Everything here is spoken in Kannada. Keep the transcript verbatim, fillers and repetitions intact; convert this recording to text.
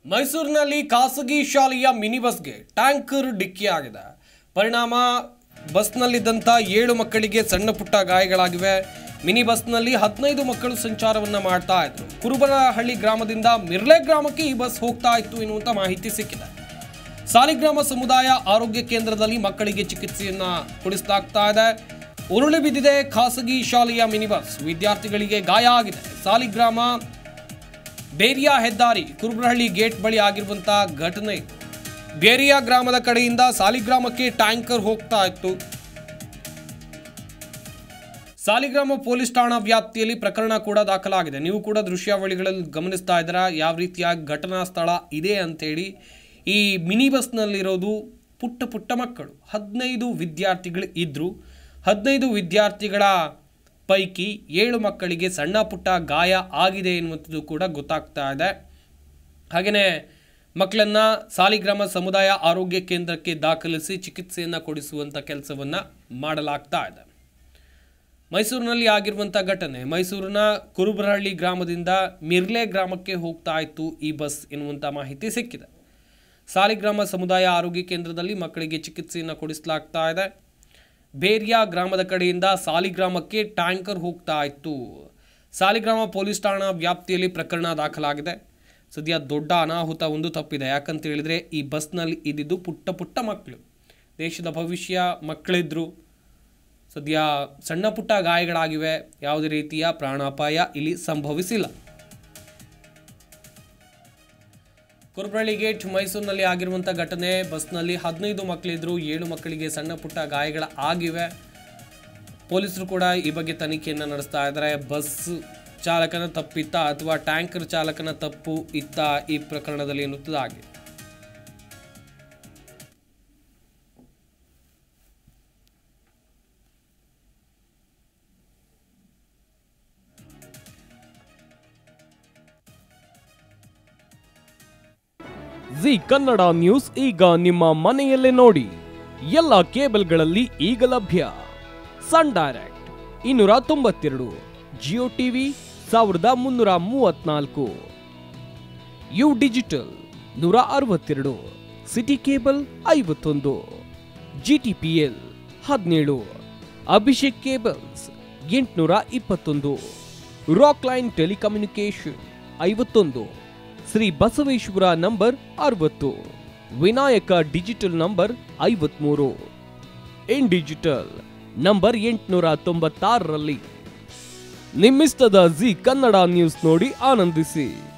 ಮೈಸೂರಿನಲ್ಲಿ ಖಾಸಗಿ ಶಾಲೆಯ ಮಿನಿ ಬಸ್ಗೆ ಟ್ಯಾಂಕರ್ ಡಿಕ್ಕಿಯಾಗಿದೆ. ಪರಿಣಾಮ ಬಸ್ನಲ್ಲಿದ್ದಂಥ ಏಳು ಮಕ್ಕಳಿಗೆ ಸಣ್ಣ ಪುಟ್ಟ ಗಾಯಗಳಾಗಿವೆ. ಮಿನಿ ಬಸ್ನಲ್ಲಿ ಹದಿನೈದು ಮಕ್ಕಳು ಸಂಚಾರವನ್ನ ಮಾಡ್ತಾ ಇದ್ರು. ಕುರುಬರಹಳ್ಳಿ ಗ್ರಾಮದಿಂದ ಮಿರ್ಲೆ ಗ್ರಾಮಕ್ಕೆ ಈ ಬಸ್ ಹೋಗ್ತಾ ಇತ್ತು ಎನ್ನುವಂತ ಮಾಹಿತಿ ಸಿಕ್ಕಿದೆ. ಸಾಲಿಗ್ರಾಮ ಸಮುದಾಯ ಆರೋಗ್ಯ ಕೇಂದ್ರದಲ್ಲಿ ಮಕ್ಕಳಿಗೆ ಚಿಕಿತ್ಸೆಯನ್ನ ಕೊಡಿಸಲಾಗ್ತಾ ಇದೆ. ಉರುಳಿ ಬಿದ್ದಿದೆ ಖಾಸಗಿ ಶಾಲೆಯ ಮಿನಿ ಬಸ್. ವಿದ್ಯಾರ್ಥಿಗಳಿಗೆ ಗಾಯ ಆಗಿದೆ. ಸಾಲಿಗ್ರಾಮ ಬೇರಿಯಾ ಹೆದ್ದಾರಿ ಕುರುಬರಹಳ್ಳಿ ಗೇಟ್ ಬಳಿ ಆಗಿರುವಂತಹ ಘಟನೆ. ಬೇರಿಯಾ ಗ್ರಾಮದ ಕಡೆಯಿಂದ ಸಾಲಿಗ್ರಾಮಕ್ಕೆ ಟ್ಯಾಂಕರ್ ಹೋಗ್ತಾ ಇತ್ತು. ಸಾಲಿಗ್ರಾಮ ಪೊಲೀಸ್ ಠಾಣಾ ವ್ಯಾಪ್ತಿಯಲ್ಲಿ ಪ್ರಕರಣ ಕೂಡ ದಾಖಲಾಗಿದೆ. ನೀವು ಕೂಡ ದೃಶ್ಯಾವಳಿಗಳಲ್ಲಿ ಗಮನಿಸ್ತಾ ಇದ್ದೀರಾ ಯಾವ ರೀತಿಯ ಘಟನಾ ಸ್ಥಳ ಇದೆ ಅಂತೇಳಿ. ಈ ಮಿನಿ ಬಸ್ನಲ್ಲಿರೋದು ಪುಟ್ಟ ಪುಟ್ಟ ಮಕ್ಕಳು, ಹದಿನೈದು ವಿದ್ಯಾರ್ಥಿಗಳು ಇದ್ದರು. ಹದಿನೈದು ವಿದ್ಯಾರ್ಥಿಗಳ ಪೈಕಿ ಏಳು ಮಕ್ಕಳಿಗೆ ಸಣ್ಣ ಪುಟ್ಟ ಗಾಯ ಆಗಿದೆ ಎನ್ನುವಂಥದ್ದು ಕೂಡ ಗೊತ್ತಾಗ್ತಾ ಇದೆ. ಹಾಗೆಯೇ ಮಕ್ಕಳನ್ನು ಸಾಲಿಗ್ರಾಮ ಸಮುದಾಯ ಆರೋಗ್ಯ ಕೇಂದ್ರಕ್ಕೆ ದಾಖಲಿಸಿ ಚಿಕಿತ್ಸೆಯನ್ನು ಕೊಡಿಸುವಂಥ ಕೆಲಸವನ್ನು ಮಾಡಲಾಗ್ತಾ ಇದೆ. ಮೈಸೂರಿನಲ್ಲಿ ಆಗಿರುವಂಥ ಘಟನೆ. ಮೈಸೂರಿನ ಕುರುಬರಹಳ್ಳಿ ಗ್ರಾಮದಿಂದ ಮಿರ್ಲೆ ಗ್ರಾಮಕ್ಕೆ ಹೋಗ್ತಾ ಇತ್ತು ಈ ಬಸ್ ಎನ್ನುವಂಥ ಮಾಹಿತಿ ಸಿಕ್ಕಿದೆ. ಸಾಲಿಗ್ರಾಮ ಸಮುದಾಯ ಆರೋಗ್ಯ ಕೇಂದ್ರದಲ್ಲಿ ಮಕ್ಕಳಿಗೆ ಚಿಕಿತ್ಸೆಯನ್ನು ಕೊಡಿಸಲಾಗ್ತಾ ಇದೆ. ಬೇರಿಯಾ ಗ್ರಾಮದ ಕಡೆಯಿಂದ ಸಾಲಿಗ್ರಾಮಕ್ಕೆ ಟ್ಯಾಂಕರ್ ಹೋಗ್ತಾ ಇತ್ತು. ಸಾಲಿಗ್ರಾಮ ಪೊಲೀಸ್ ಠಾಣಾ ವ್ಯಾಪ್ತಿಯಲ್ಲಿ ಪ್ರಕರಣ ದಾಖಲಾಗಿದೆ. ಸದ್ಯ ದೊಡ್ಡ ಅನಾಹುತ ಒಂದು ತಪ್ಪಿದೆ. ಯಾಕಂತ ಹೇಳಿದ್ರೆ ಈ ಬಸ್ನಲ್ಲಿ ಇದ್ದಿದ್ದು ಪುಟ್ಟ ಪುಟ್ಟ ಮಕ್ಕಳು, ದೇಶದ ಭವಿಷ್ಯ ಮಕ್ಕಳಿದ್ರು. ಸದ್ಯ ಸಣ್ಣ ಪುಟ್ಟ ಗಾಯಗಳಾಗಿವೆ. ಯಾವುದೇ ರೀತಿಯ ಪ್ರಾಣಾಪಾಯ ಇಲ್ಲಿ ಸಂಭವಿಸಿಲ್ಲ. ಕುರುಬರಹಳ್ಳಿ ಗೇಟ್ ಮೈಸೂರಿನಲ್ಲಿ ಆಗಿರುವಂಥ ಘಟನೆ. ಬಸ್ನಲ್ಲಿ ಹದಿನೈದು ಮಕ್ಕಳಿದ್ರು. ಏಳು ಮಕ್ಕಳಿಗೆ ಸಣ್ಣ ಪುಟ್ಟ ಗಾಯಗಳ ಆಗಿವೆ. ಪೊಲೀಸರು ಕೂಡ ಈ ಬಗ್ಗೆ ತನಿಖೆಯನ್ನು ನಡೆಸ್ತಾ ಇದ್ದಾರೆ. ಬಸ್ ಚಾಲಕನ ತಪ್ಪಿತ್ತ ಅಥವಾ ಟ್ಯಾಂಕರ್ ಚಾಲಕನ ತಪ್ಪು ಇತ್ತ ಈ ಪ್ರಕರಣದಲ್ಲಿ ಎನ್ನುವುದಾಗಿ. ಜಿ ಕನ್ನಡ ನ್ಯೂಸ್ ಈಗ ನಿಮ್ಮ ಮನೆಯಲ್ಲೇ ನೋಡಿ. ಎಲ್ಲ ಕೇಬಲ್ಗಳಲ್ಲಿ ಈಗ ಲಭ್ಯ. ಸನ್ ಡೈರೆಕ್ಟ್ ಇನ್ನೂರ ತೊಂಬತ್ತೆರಡು, ಜಿಯೋ ಟಿವಿ ಸಾವಿರದ ಮುನ್ನೂರ ಮೂವತ್ನಾಲ್ಕು, ಯು ಡಿಜಿಟಲ್ ನೂರ ಅರವತ್ತೆರಡು, ಸಿಟಿ ಕೇಬಲ್ ಐವತ್ತೊಂದು, ಜಿಟಿಪಿಎಲ್ ಹದಿನೇಳು, ಅಭಿಷೇಕ್ ಕೇಬಲ್ಸ್ ಎಂಟುನೂರ ಇಪ್ಪತ್ತೊಂದು, ರಾಕ್ ಲೈನ್ ಟೆಲಿಕಮ್ಯುನಿಕೇಶನ್ ಐವತ್ತೊಂದು, ಶ್ರೀ ಬಸವೇಶ್ವರ ನಂಬರ್ ಅರವತ್ತು, ವಿನಾಯಕ ಡಿಜಿಟಲ್ ನಂಬರ್ ಐವತ್ಮೂರು, ಇನ್ ಡಿಜಿಟಲ್ ನಂಬರ್ ಎಂಟುನೂರ ತೊಂಬತ್ತಾರರಲ್ಲಿ. ನಿಮ್ಮಿಸ್ತದ ಜಿ ಕನ್ನಡ ನ್ಯೂಸ್ ನೋಡಿ ಆನಂದಿಸಿ.